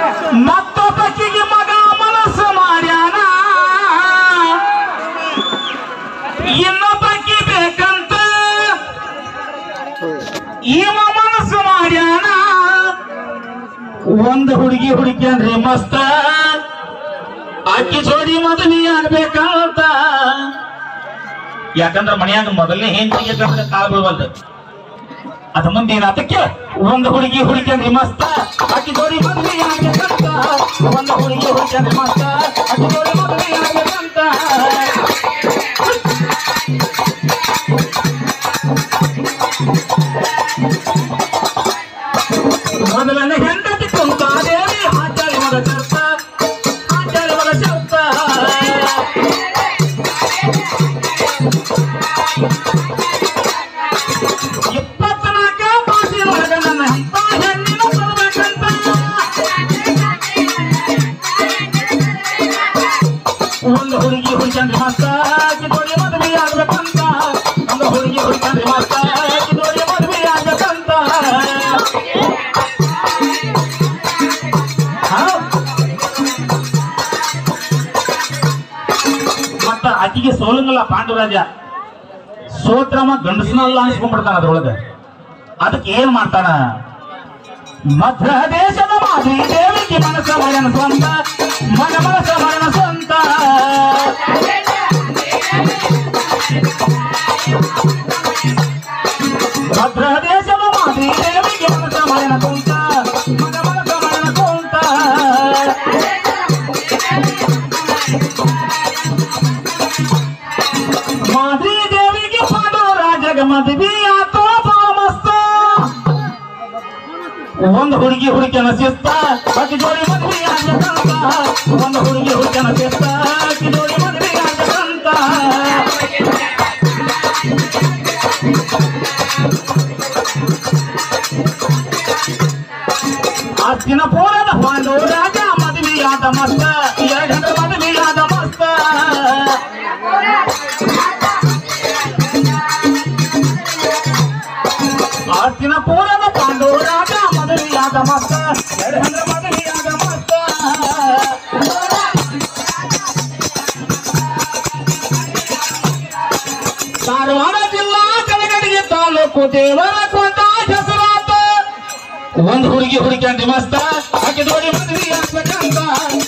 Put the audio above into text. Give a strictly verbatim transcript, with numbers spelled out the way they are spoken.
ಮತ್ತೊಬ್ಬಕಿಗೆ ಮಗ ಮನಸ್ಸು ಮಾಡ್ಯಾನ ಇನ್ನೊಬ್ಬಕಿ ಬೇಕಂತ ಇವ ಮನಸ್ಸು ಮಾಡ್ಯಾನ ಒಂದು ಹುಡುಗಿ ಹುಡುಕ್ಯಾನ್ರಿ ಮಸ್ತ ಅಕ್ಕಿ ಜೋಡಿ ಮದುವೆ ಆಗ್ಬೇಕಂತ ಯಾಕಂದ್ರ ಮನ್ಯಾಗ ಮೊದಲನೇ ಹೆಂಡತಿಗೆ ಕಾಲ್ ಬೀಳ್ಬಲ್ದು ಅದ ಮುಂದೇನ ಅದಕ್ಕೆ ಒಂದು ಹುಡುಗಿ ಹುಡುಕ್ಯಾನ್ರಿ ಮಸ್ತ ಅಕ್ಕಿ ಜೋಡಿ ಮದುವೆ ಆಗ್ಬೇಕಂತ ಒಂದು ಹುಡುಗಿ ಹುಡುಕ್ಯಾನ್ರಿ ಮಸ್ತ ಅಕ್ಕಿ ಜೋಡಿ ಮದುವೆ ಆಗ್ಬೇಕಂತ ಮೊದಲನೇ ಹೆಂಡತಿ ಕುಂತಾದೇವಿ ಆಚಾರ್ಯ ಮಗ ಚರ್ತ ಆಚಾರ್ಯ ಮಗ ಚರ್ತ ಇಪ್ಪತ್ನಾಲ್ಕ ಮಾಸಿ ಒಳಗ ನನ್ನ ಅಂತ ಹೆಣ್ಣಿನ ಬರ್ಬೇಕಂತ ಒಂದು ಹುಡುಗಿ ಹುಡುಕಂಡ್ರಿ ಮಸ್ತ ಕಿದೋಡಿ ಮದುವೆ ಆಗ್ಬೇಕಂತ ಒಂದು ಹುಡುಗಿ ಹುಡುಕಂಡ್ರಿ ಮಸ್ತ ಕಿದೋಡಿ ಮದುವೆ ಆಗ್ಬೇಕಂತ ಮತ್ತ ಆಕಿಗೆ ಸೋಲಂಗಲ್ಲ ಪಾಂಡುರಾಜ ಸೋತ್ರಮ ಗಂಡಸನಲ್ಲ ಅನ್ಸ್ಕೊಂಡ್ಬಿಡ್ತಾನ ಅದ್ರೊಳಗ ಅದಕ್ಕೆ ಏನ್ ಮಾಡ್ತಾನ ಮಧ್ಯ ದೇಶದ ಮಾಧಿ ದೇವಿಗೆ ಮನಸ್ಸ ಮಗನ ಸ್ವಂತ ಮನ ಮನಸ್ಸ ಮಗನ ಸ್ವಂತ ಮಧ್ಯ ದೇಶದ ಮಾಧಿ ದೇವಿಗೆ ಮನಸ್ಸ ಮಗನ ಸ್ವಂತ ಮನ ಮನಸ್ಸ ಮಗನ ಸ್ವಂತ ಮಾಧಿ ದೇವಿಗೆ ಪಾಂಡುರಾಜಗ ಮದುವೆ ಆತೋ ಬಾಳ ಮಸ್ತ ಒಂದು ಹುಡುಗಿ ಹುಡುಕನ ಶಿಸ್ತ ಅಕ್ಕಿ ಜೋಡಿ ಮದುವೆ ಆಗ್ಬೇಕಂತ ಒಂದು ಹುಡುಗಿ ಹುಡುಕನ ಶಿಸ್ತ ಅಕ್ಕಿ ಜೋಡಿ ಮದುವೆ ಆಗ್ಬೇಕಂತ ಅತ್ತಿನ ಪೋರದ ಪಾಂಡುರಾಜ ಮದುವೆಯಾದ ಮಸ್ತ ಎರಡರ ಮದುವೆಯಾದ ಮಸ್ತ ಆಸ್ತಿನ ಪೂರದ ಪಾಂಡುರಾಜ ಮದುವೆಯಾದ ಮಸ್ತ ಎರಡರ ಮದುವೆಯಾದ ಮಸ್ತ ಧಾರವಾಡ ಜಿಲ್ಲಾ ಕಲಗಡಿಗೆ ತಾಲೂಕು ದೇವರ ಕೊಂಡ ಹೆಸರಾತ ಒಂದು ಹುಡುಗಿ ಹುಡುಕಂಡ್ರಿ ಮಸ್ತ ಆಕೆ ಜೋಡಿ ಮದುವೆ ಆಗ್ಬೇಕಂತ